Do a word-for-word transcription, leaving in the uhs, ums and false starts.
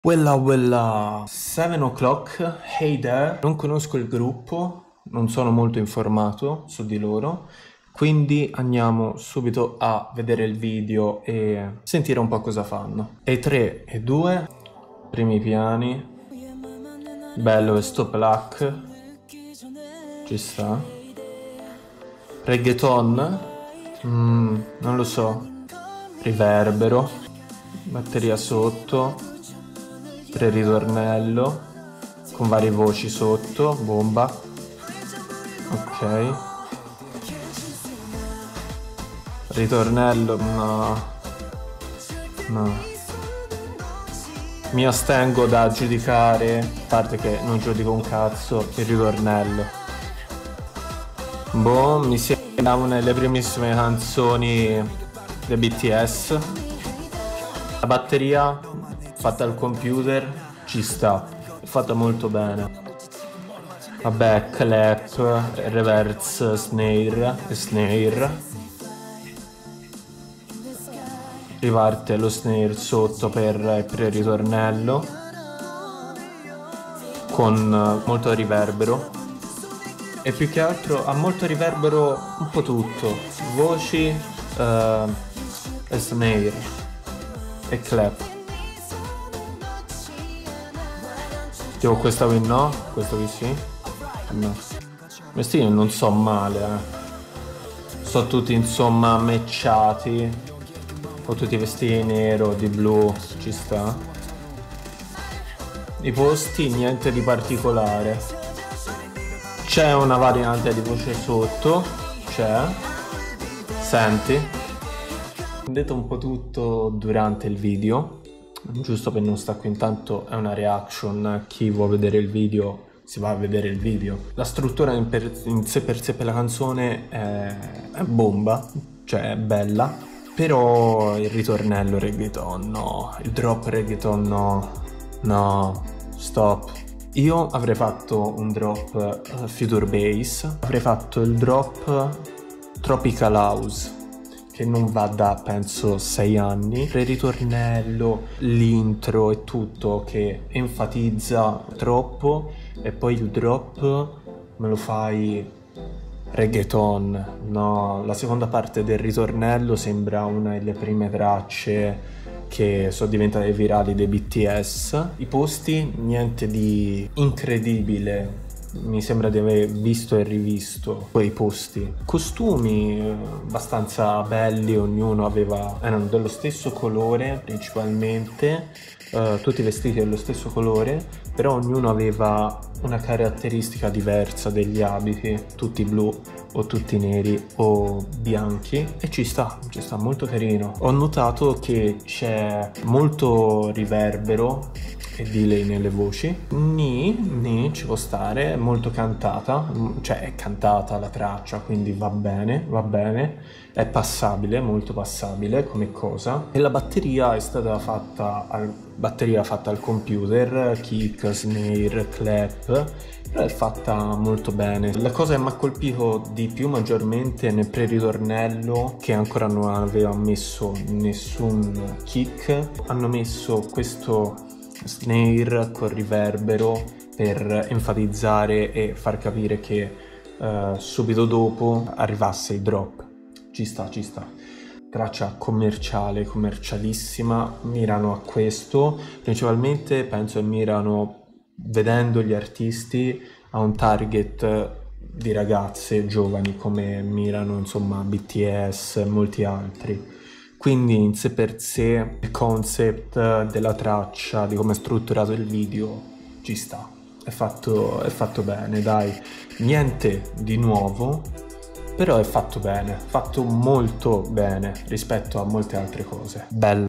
Wella wella, sette o'clock, hey there. Non conosco il gruppo, non sono molto informato su di loro, quindi andiamo subito a vedere il video e sentire un po' cosa fanno. E tre e due, primi piani, bello questo plaque, ci sta. Reggaeton, mm, non lo so, riverbero, batteria sotto. Pre-ritornello con varie voci sotto, bomba. Ok. Ritornello, no. No. Mi astengo da giudicare, a parte che non giudico un cazzo, il ritornello. Boh, mi sembra una delle primissime canzoni dei B T S. La batteria fatta al computer ci sta, è fatta molto bene. Vabbè, clap, reverse snare, snare. Riparte lo snare sotto per il pre-ritornello con molto riverbero e più che altro ha molto riverbero un po' tutto, voci, uh, e snare e clap. Tipo questa qui no, questo qui sì. No. Questi non so male, eh. Sono tutti insomma matchati. Con tutti i vestiti di nero, di blu, ci sta. I posti niente di particolare. C'è una variante di voce sotto, c'è. Senti. Ho detto un po' tutto durante il video. Giusto per non stare qui, intanto è una reaction, chi vuole vedere il video si va a vedere il video. La struttura in, per, in sé per sé per la canzone è, è bomba, cioè è bella, però il ritornello reggaeton no, il drop reggaeton no, no, stop. Io avrei fatto un drop uh, Future Bass, avrei fatto il drop Tropical House, che non va da penso sei anni, il ritornello, l'intro e tutto che enfatizza troppo e poi il drop me lo fai reggaeton, no, la seconda parte del ritornello sembra una delle prime tracce che sono diventate virali dei B T S. I posti niente di incredibile, mi sembra di aver visto e rivisto quei posti. Costumi abbastanza belli, ognuno aveva, erano dello stesso colore principalmente, uh, tutti vestiti dello stesso colore, però ognuno aveva una caratteristica diversa degli abiti, tutti blu o tutti neri o bianchi, e ci sta, ci sta molto carino. Ho notato che c'è molto riverbero e delay nelle voci. Ni, ni, ci può stare, è molto cantata, cioè è cantata la traccia, quindi va bene, va bene, è passabile, molto passabile come cosa. E la batteria è stata fatta al, batteria fatta al computer, kick, snare, clap, però è fatta molto bene. La cosa che mi ha colpito di più maggiormente nel pre-ritornello, che ancora non aveva messo nessun kick, hanno messo questo snare con riverbero per enfatizzare e far capire che uh, subito dopo arrivasse il drop. Ci sta, ci sta. Traccia commerciale, commercialissima, mirano a questo, principalmente penso che mirano, vedendo gli artisti, a un target di ragazze giovani come mirano insomma B T S e molti altri. Quindi in sé per sé il concept della traccia, di come è strutturato il video, ci sta, è fatto, è fatto bene, dai, niente di nuovo, però è fatto bene, fatto molto bene rispetto a molte altre cose. Bello.